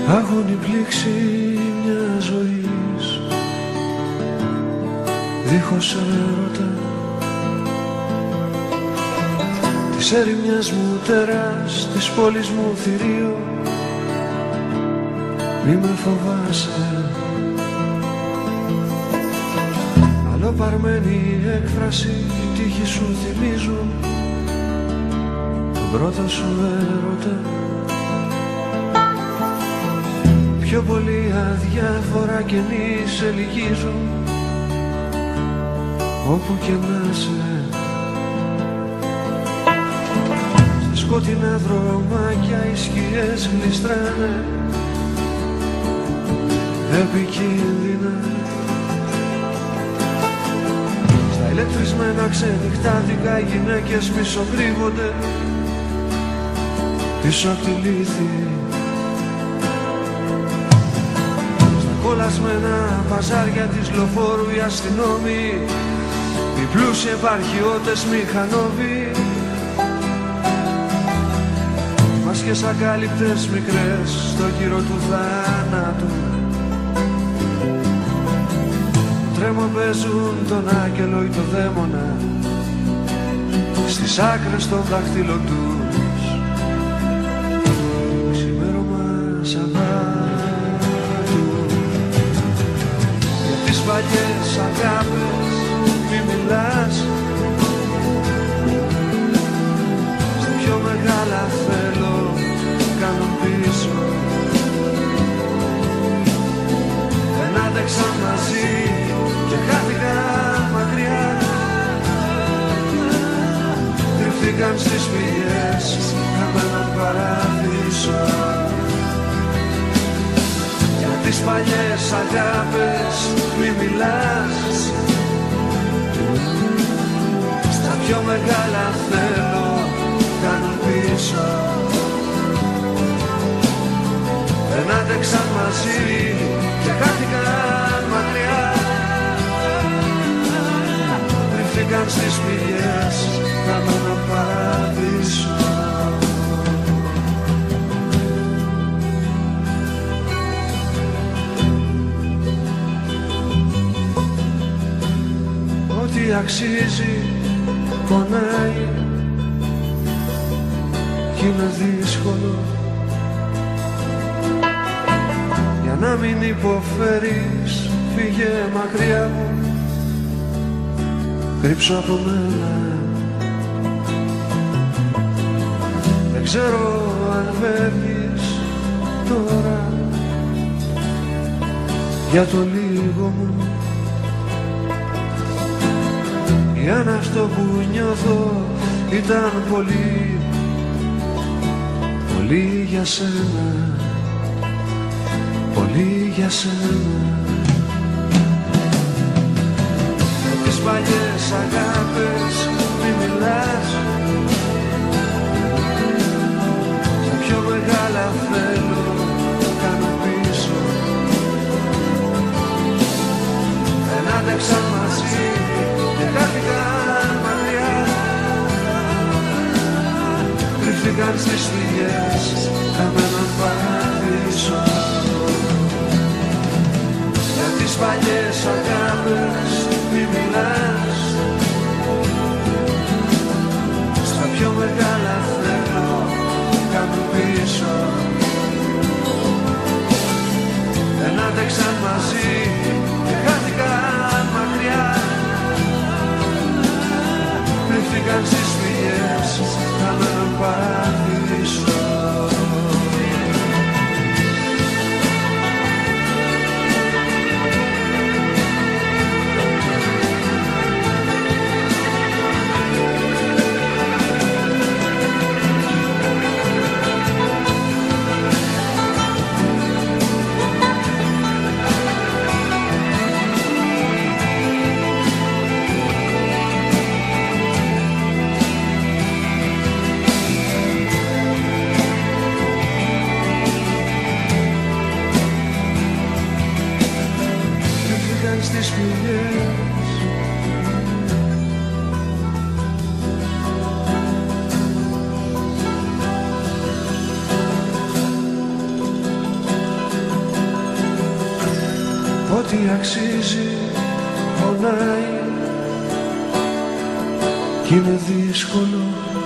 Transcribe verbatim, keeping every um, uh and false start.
Άγωνη πλήξη μια ζωής δίχως έρωτα, της έρημιας μου τέρας, της πόλης μου θηρίο, μη με φοβάσαι. Αλλοπαρμένη έκφραση, η τύχη σου θυμίζουν τον πρώτο σου έρωτα. Πιο πολύ αδιάφορα καινή σε λυγίζουν όπου και να σε. Στα σκότεινα δρομάκια οι σκιές γλιστράνε επικίνδυνα. Στα ηλεκτρισμένα ξενυχτάδικα οι γυναίκες μισοκρύβονται πίσω απ' τη λύθη. Κολλασμένα παζάρια της λοφόρου οι αστυνόμοι, οι πλούσιοι επαρχιώτες μηχανόβοι, μάσκες ακάλυπτες μικρές στο γύρο του θάνατου. Τρέμο παίζουν τον άγγελο ή το δαίμονα στις άκρες των δάχτυλων τους. Ξημέρωμα Σαββάτου, για τις παλιές αγάπες μη μιλάς, στα πιο μεγάλα θέλω κάνω πίσω. Δεν άντεξαν μαζί και χάθηκαν μακριά, κρυφτήκαν στις πηγές χαμένων παράδεισο. Για τις παλιές αγάπες μη μιλάς, στα πιο μεγάλα θέλω κάνω πίσω. Δεν άντεξαν μαζί και χάθηκαν μακριά, κρυφτήκαν στις πηγές χαμένο παράδεισο. Ό,τι αξίζει πονάει κι είναι δύσκολο. Για να μην υποφέρεις φύγε μακριά μου, κρύψω από μένα. Δεν ξέρω αν φεύγεις τώρα για το λίγο μου, ή αν αυτό που νιώθω ήταν πολύ, πολύ για σένα, πολύ για σένα. Τις παλιές αγάπες μη μιλάς, στα πιο μεγάλα θέλω κάνω πίσω. Δεν άντεξαν μαζί και χάθηκαν μακριά, κρυφτήκαν στις φυγές χαμένων παράδεισο. Για τις παλιές αγάπες μη μιλάς, στα πιο μεγάλα θέλω κάνω πίσω. Δεν άντεξαν μαζί και χάθηκαν μακριά, κρυφτήκαν στις φυγές χαμένων παράδεισο. Στις φυγές ό,τι αξίζει πονάει κι είναι δύσκολο